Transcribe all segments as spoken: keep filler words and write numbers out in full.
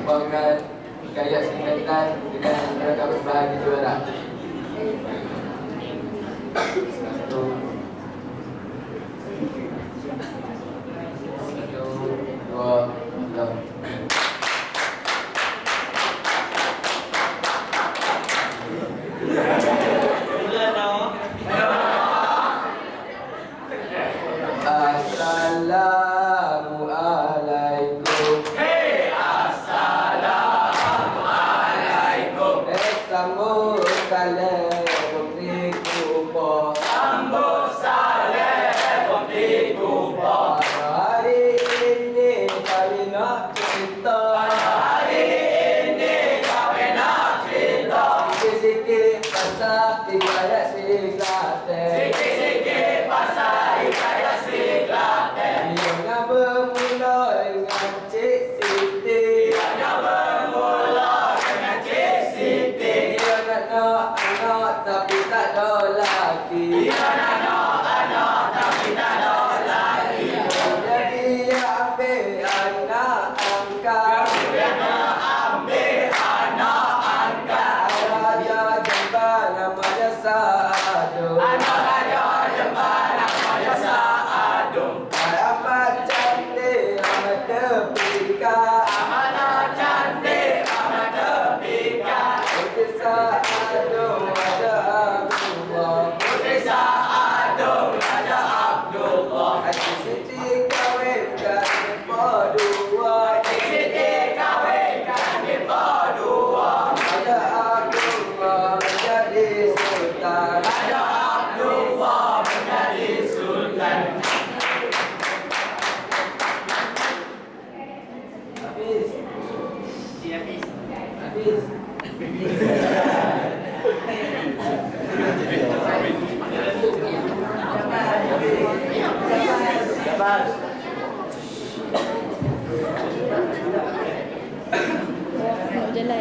perkembangan Hikayat Singkatan dengan mereka berbahagia juara. Satu, satu, dua, tiga. Assalamualaikum. Hey, assalamualaikum. Eh, sambut salam putri kupo. Sambut salam putri kupo. Hari ini kami nak cerita. Hari ini kami nak cerita. Sikit-sikit pasal hikayat Singkatan. Sikit-sikit pasal hikayat Singkatan. Ianya bermula dengan Cik Siti. Ianya bermula dengan Cik Siti. Dia nak nak anak tapi tak ada laki. Dia nak nak anak tapi tak ada laki. Jadi dia ambil anak angkat. Dia nak ambil anak angkat. Raja Jemban namanya Saadun. Anak raja Jemban namanya Saadun. Amat cantik, amat terpikat. Amanah cantik, amat terpikat. Putri Saadun ada Abdullah. Putri Saadun Raja Abdullah. Haji Siti kahwinkan mereka dua. Cik Siti kahwinkan mereka dua. Raja Abdullah menjadi sultan. Raja Abdullah menjadi sultan. Hafiz. Hafiz. Hafiz. Lepas. Mau jalan.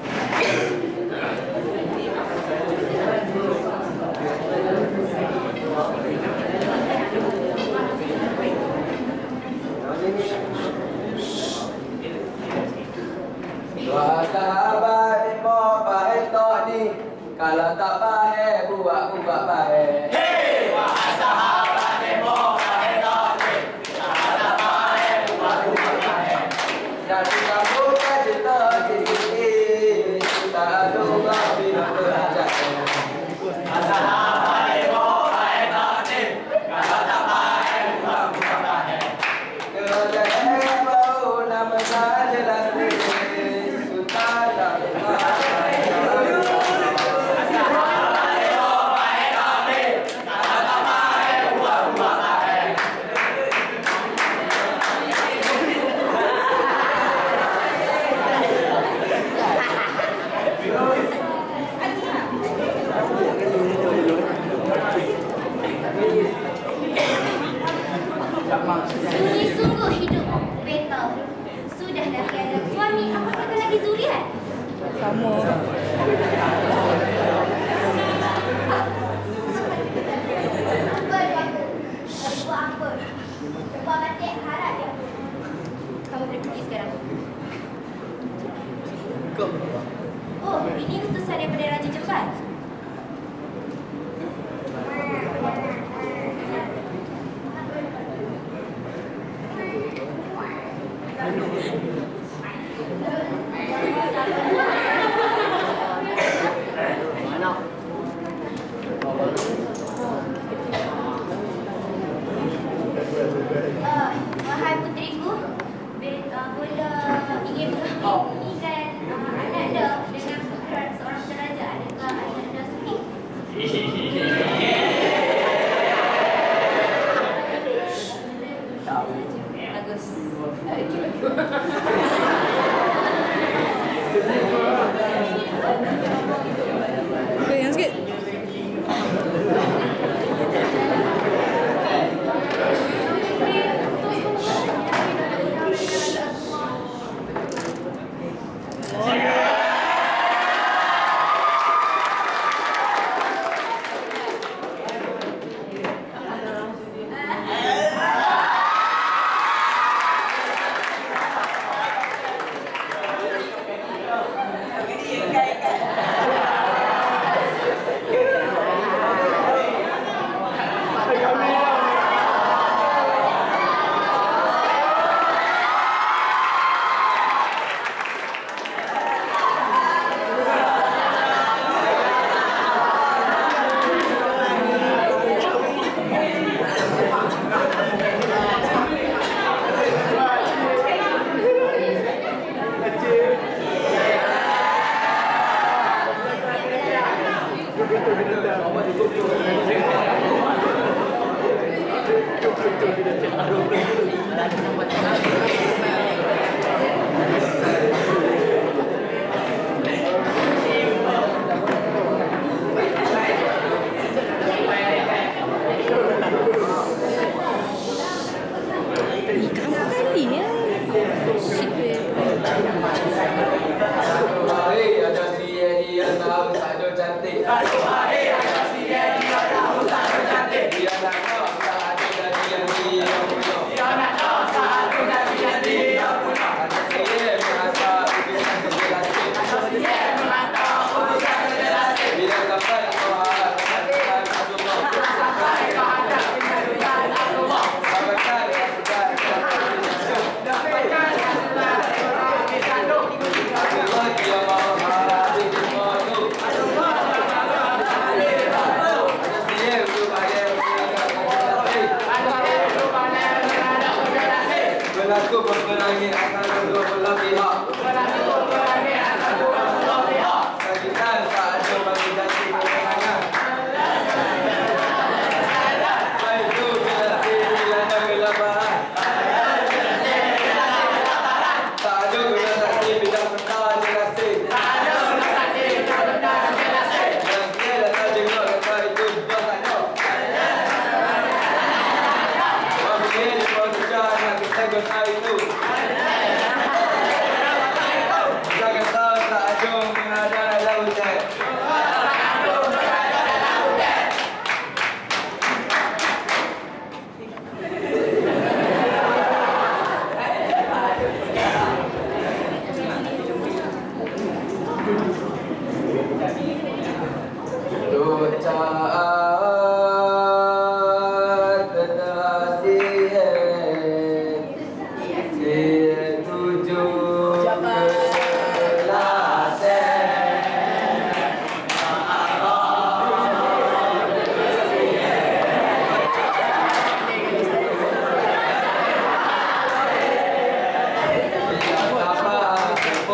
Dua sahabat ni mau baik tok ni. Kalau tak baik buat-buat baik. Hei, wahai sahabat demo, wahai tauhid. Sahabat baik, buat-buat baik. Jadi kamu kan cerita Siti. Tak ada bila berjaya. Sahabat demo, wahai tauhid. Kalau tak baik, buat-buat baik. Kerana bau namanya jelas ni. Sultan Allah. Sungguh-sungguh hidup beta. Sudah dah tiada suami, apa kata lagi zuriat? Sama. Apa-apa? Buat apa? Buat batik harap dia. Kamu boleh pergi sekarang. Oh, ini utusan daripada Raja Jemban. Uh, wahai putriku, beta boleh ingin mengahwinikan uh, anak anda dengan putra seorang peraja. Adakah anak anda sudi? Bagus. Goyang sikit.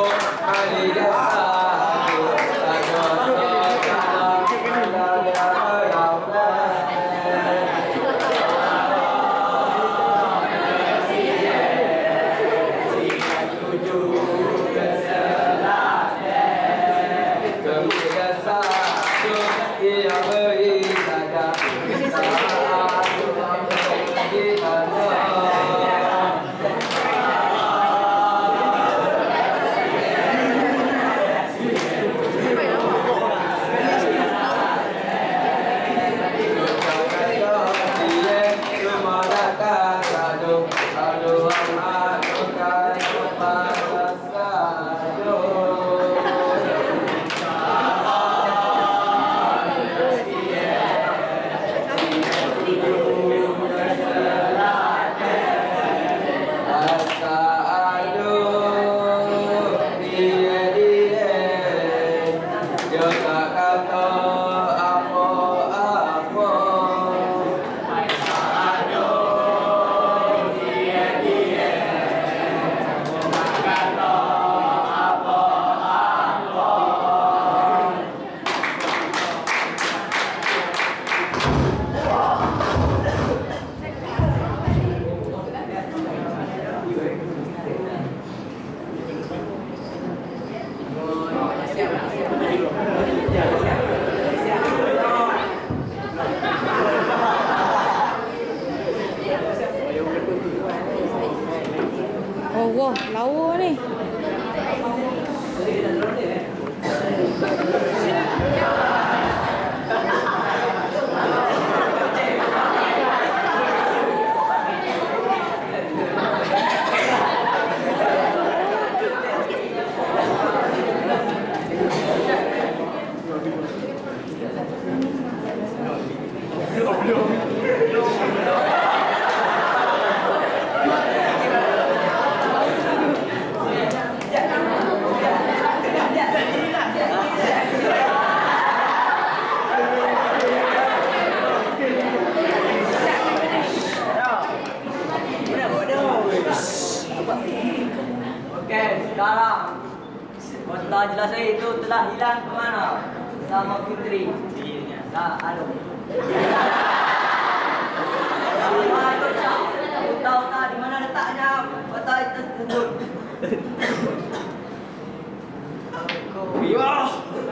Oh, wah, lawa ni. Okey, sekarang kota jelas saya itu telah hilang ke mana? Sama Putri. Nah, alo. Sama itu tak. Aku tahu tak di mana letaknya kota itu tersebut. Wah.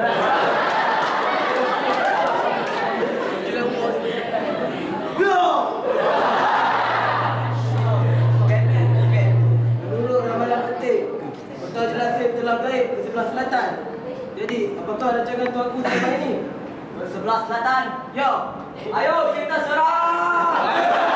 Kota Jelasir telah baik ke sebelah selatan. Jadi, apakah rancangan tuanku selama ini? Sebelah selatan. Yo. Ayo kita serang.